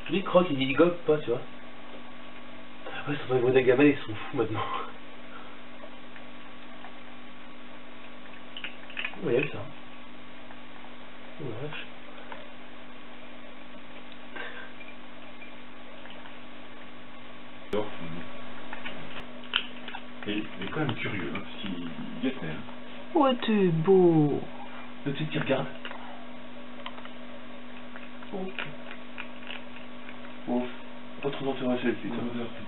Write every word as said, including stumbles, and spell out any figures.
Lui, il croque, il, il gobe pas, tu vois. Ouais, c'est vrai, les gamins, ils sont fous maintenant. Oh, il y a ça. Oh la vache. Et il est quand même curieux, hein, parce qu'il guette. Hein. Oh, t'es beau. Le petit qui regarde. Oh. Oh. Pas trop intéresser, lui.